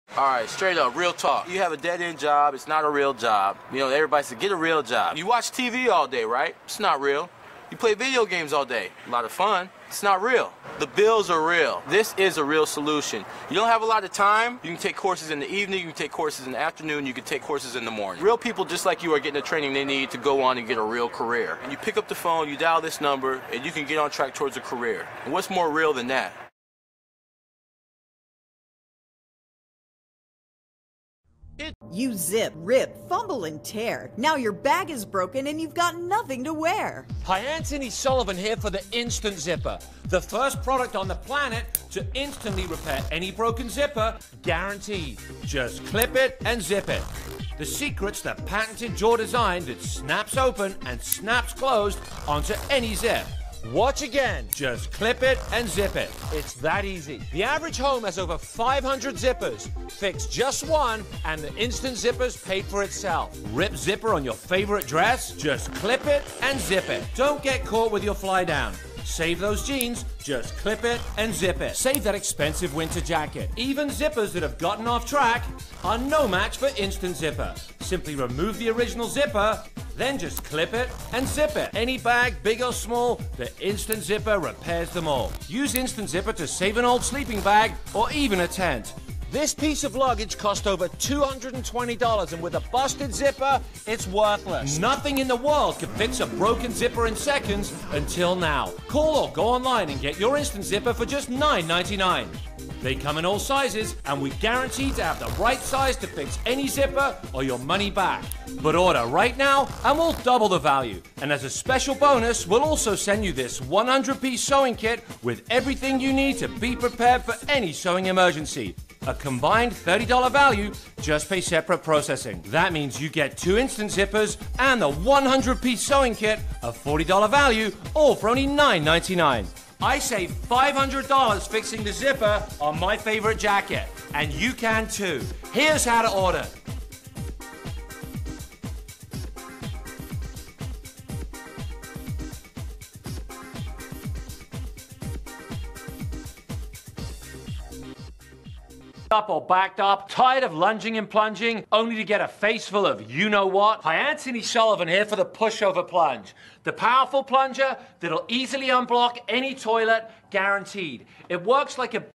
All right, straight up, real talk. You have a dead-end job, it's not a real job. You know, everybody said, get a real job. You watch TV all day, right? It's not real. You play video games all day. A lot of fun. It's not real. The bills are real. This is a real solution. You don't have a lot of time, you can take courses in the evening, you can take courses in the afternoon, you can take courses in the morning. Real people just like you are getting the training they need to go on and get a real career. And you pick up the phone, you dial this number, and you can get on track towards a career. And what's more real than that? You zip, rip, fumble, and tear. Now your bag is broken and you've got nothing to wear. Hi, Anthony Sullivan here for the Instant Zipper, the first product on the planet to instantly repair any broken zipper, guaranteed. Just clip it and zip it. The secret's the patented jaw design that snaps open and snaps closed onto any zip. Watch again. Just clip it and zip it. It's that easy. The average home has over 500 zippers. Fix just one and the Instant Zipper's paid for itself. Rip zipper on your favorite dress? Just clip it and zip it. Don't get caught with your fly down. Save those jeans, just clip it and zip it. Save that expensive winter jacket. Even zippers that have gotten off track are no match for Instant Zipper. Simply remove the original zipper, then just clip it and zip it. Any bag, big or small, the Instant Zipper repairs them all. Use Instant Zipper to save an old sleeping bag or even a tent. This piece of luggage cost over $220, and with a busted zipper, it's worthless. Nothing in the world could fix a broken zipper in seconds until now. Call or go online and get your Instant Zipper for just $9.99. They come in all sizes, and we guarantee to have the right size to fix any zipper or your money back. But order right now, and we'll double the value. And as a special bonus, we'll also send you this 100-piece sewing kit with everything you need to be prepared for any sewing emergency. A combined $30 value, just pay separate processing. That means you get 2 Instant Zippers and the 100-piece sewing kit, a $40 value, all for only $9.99. I saved $500 fixing the zipper on my favorite jacket, and you can too. Here's how to order. Up or backed up, tired of lunging and plunging, only to get a face full of you-know-what? Hi, Anthony Sullivan here for the Pushover Plunge, the powerful plunger that'll easily unblock any toilet, guaranteed. It works like a